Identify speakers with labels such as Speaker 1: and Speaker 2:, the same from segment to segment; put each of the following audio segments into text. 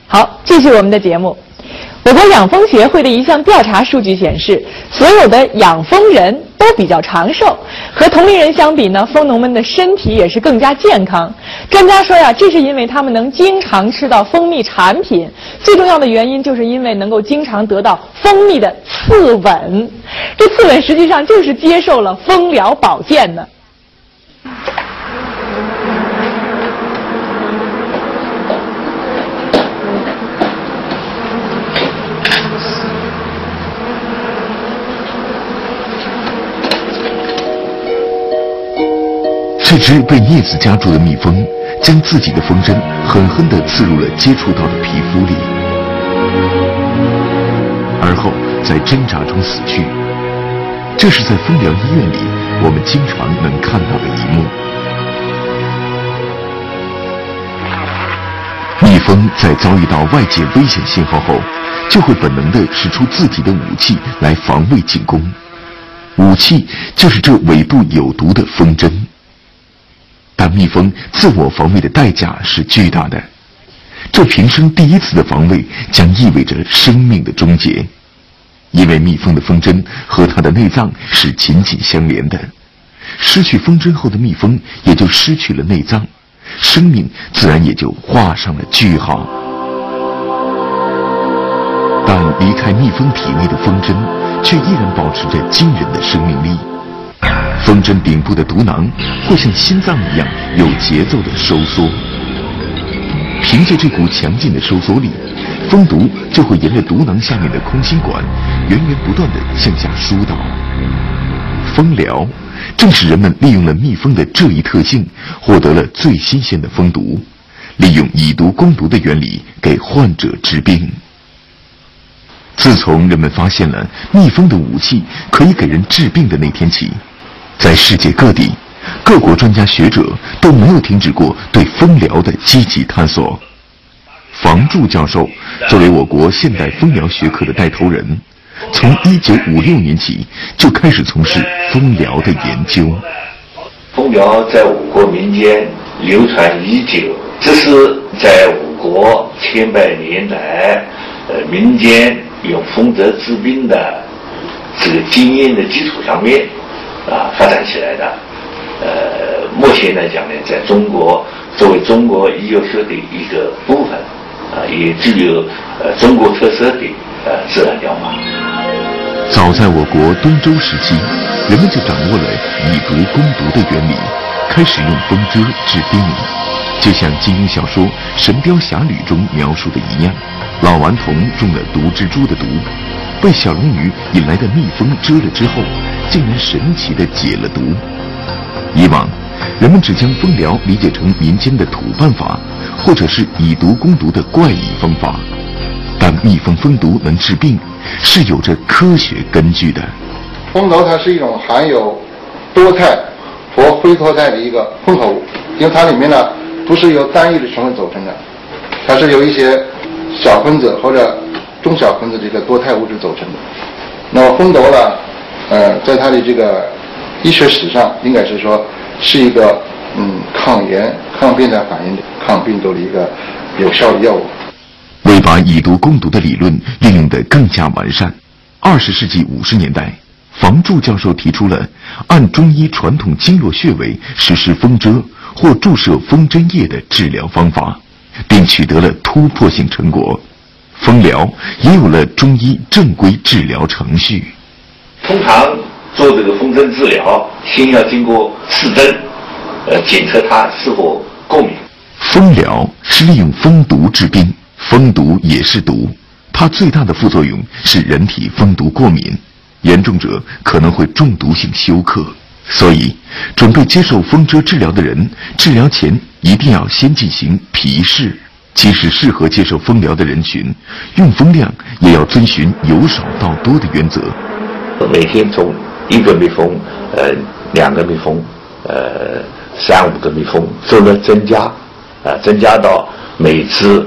Speaker 1: 好，继续我们的节目。我国养蜂协会的一项调查数据显示，所有的养蜂人都比较长寿，和同龄人相比呢，蜂农们的身体也是更加健康。专家说呀，这是因为他们能经常吃到蜂蜜产品，最重要的原因就是因为能够经常得到蜂蜜的刺吻。这刺吻实际上就是接受了蜂疗保健呢。
Speaker 2: 这只被镊子夹住的蜜蜂，将自己的蜂针狠狠地刺入了接触到的皮肤里，而后在挣扎中死去。这是在蜂疗医院里我们经常能看到的一幕。蜜蜂在遭遇到外界危险信号后，就会本能地使出自己的武器来防卫进攻，武器就是这尾部有毒的蜂针。但蜜蜂自我防卫的代价是巨大的，这平生第一次的防卫将意味着生命的终结，因为蜜蜂的蜂针和它的内脏是紧紧相连的，失去蜂针后的蜜蜂也就失去了内脏，生命自然也就画上了句号。但离开蜜蜂体内的蜂针却依然保持着惊人的生命力。蜂针顶部的毒囊会像心脏一样有节奏的收缩，凭借这股强劲的收缩力，蜂毒就会沿着毒囊下面的空心管源源不断地向下疏导。蜂疗正是人们利用了蜜蜂的这一特性，获得了最新鲜的蜂毒，利用以毒攻毒的原理给患者治病。自从人们发现了蜜蜂的武器可以给人治病的那天起，在世界各地，各国专家学者都没有停止过对蜂疗的积极探索。房柱教授作为我国现代蜂疗学科的带头人，从1956年起就开始从事蜂疗的研究。
Speaker 3: 蜂疗在我国民间流传已久，这是在我国千百年来民间用蜂蛰治病的这个经验的基础上面发展起来的。目前来讲呢，在中国作为中国医药学的一个部分，也具有中国特色的自然疗法。
Speaker 2: 早在我国东周时期，人们就掌握了以毒攻毒的原理，开始用蜂蛰治病。就像金庸小说《神雕侠侣》中描述的一样，老顽童中了毒蜘蛛的毒，被小龙女引来的蜜蜂蛰了之后，竟然神奇地解了毒。以往人们只将蜂疗理解成民间的土办法，或者是以毒攻毒的怪异方法，但蜜蜂蜂毒能治病是有着科学根据的。
Speaker 4: 蜂头它是一种含有多肽和非多肽的一个混合物，因为它里面呢不是由单一的成分组成的，它是由一些小分子或者中小分子这个多肽物质组成的。那么蜂头呢，在它的这个医学史上，应该是说是一个抗炎、抗变态反应的、抗病毒的一个有效的药物。
Speaker 2: 为把以毒攻毒的理论运用得更加完善，20世纪50年代，房柱教授提出了按中医传统经络穴位实施蜂蛰或注射蜂针液的治疗方法，并取得了突破性成果。蜂疗也有了中医正规治疗程序。
Speaker 3: 通常做这个蜂针治疗，先要经过刺针，检测它是否过敏。
Speaker 2: 蜂疗是利用蜂毒治病，蜂毒也是毒，它最大的副作用是人体蜂毒过敏，严重者可能会中毒性休克。所以，准备接受蜂蛰治疗的人，治疗前一定要先进行皮试。即使适合接受蜂疗的人群，用蜂量也要遵循由少到多的原则。
Speaker 3: 每天从1个蜜蜂、2个蜜蜂、3、5个蜜蜂做了增加，增加到每次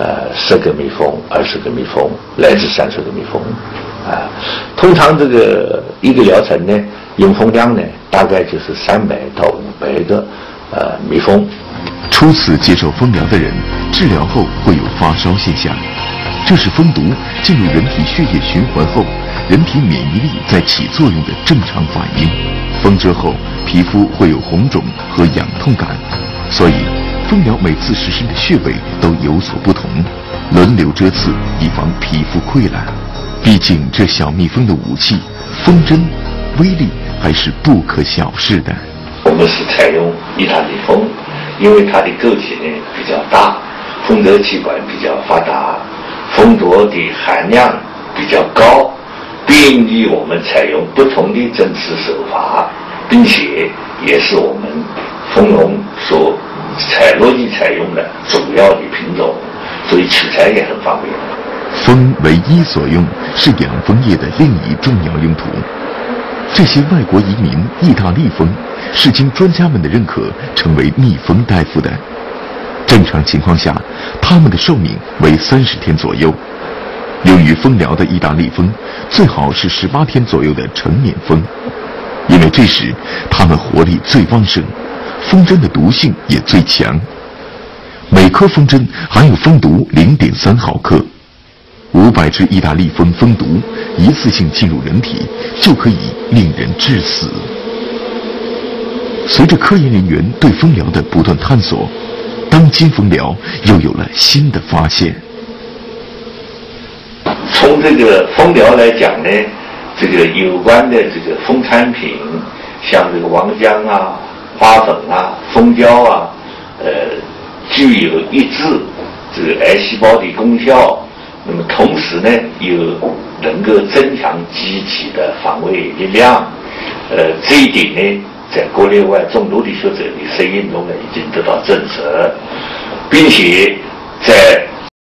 Speaker 3: 10个蜜蜂、20个蜜蜂，乃至30个蜜蜂。通常这个一个疗程呢，用蜂量呢大概就是300到500个蜜蜂。
Speaker 2: 初次接受蜂疗的人，治疗后会有发烧现象，这是蜂毒进入人体血液循环后，人体免疫力在起作用的正常反应。蜂蛰后，皮肤会有红肿和痒痛感，所以蜂疗每次实施的穴位都有所不同，轮流蛰刺，以防皮肤溃烂。毕竟这小蜜蜂的武器蜂针，威力还是不可小视的。
Speaker 3: 我们是采用意大利蜂，因为它的个体呢比较大，蜂蛰器官比较发达，蜂毒的含量比较高，便于我们采用不同的针刺手法，并且也是我们蜂农所乐意采用的主要的品种，所以取材也很方便。
Speaker 2: 蜂为医所用，是养蜂业的另一重要用途。这些外国移民意大利蜂是经专家们的认可成为蜜蜂大夫的。正常情况下，它们的寿命为30天左右。用于蜂疗的意大利蜂最好是18天左右的成年蜂，因为这时它们活力最旺盛，蜂针的毒性也最强。每颗蜂针含有蜂毒0.3毫克。500只意大利蜂蜂毒一次性进入人体，就可以令人致死。随着科研人员对蜂疗的不断探索，当今蜂疗又有了新的发现。
Speaker 3: 从这个蜂疗来讲呢，这个有关的这个蜂产品，像这个王浆啊、花粉啊、蜂胶啊，具有抑制这个癌细胞的功效。那么同时呢，又能够增强机体的防卫力量，这一点呢，在国内外众多的学者的实验中呢，已经得到证实，并且在